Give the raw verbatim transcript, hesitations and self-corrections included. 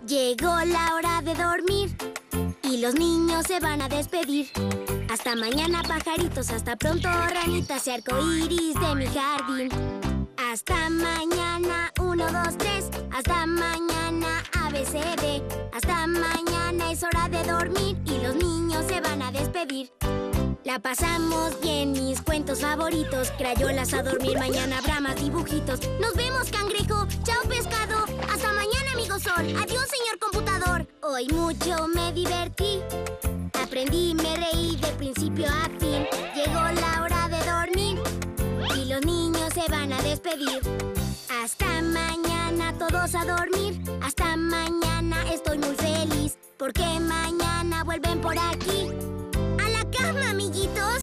Llegó la hora de dormir y los niños se van a despedir. Hasta mañana, pajaritos, hasta pronto, ranitas y arcoíris de mi jardín. Hasta mañana, uno, dos, tres. Hasta mañana, A, B, C, D. Hasta mañana es hora de dormir y los niños se van a despedir. La pasamos bien, mis cuentos favoritos. Crayolas a dormir, mañana habrá más dibujitos. Nos vemos, cangrejo. Chao, pescado. Hasta mañana, amigo sol. Adiós, señor computador. Hoy mucho me divertí. Aprendí, me reí de principio a fin. Llegó la hora de dormir y los niños se van a despedir. Hasta mañana, todos a dormir. Hasta mañana, estoy muy feliz porque mañana vuelven por aquí. ¡A la cama, amiguitos!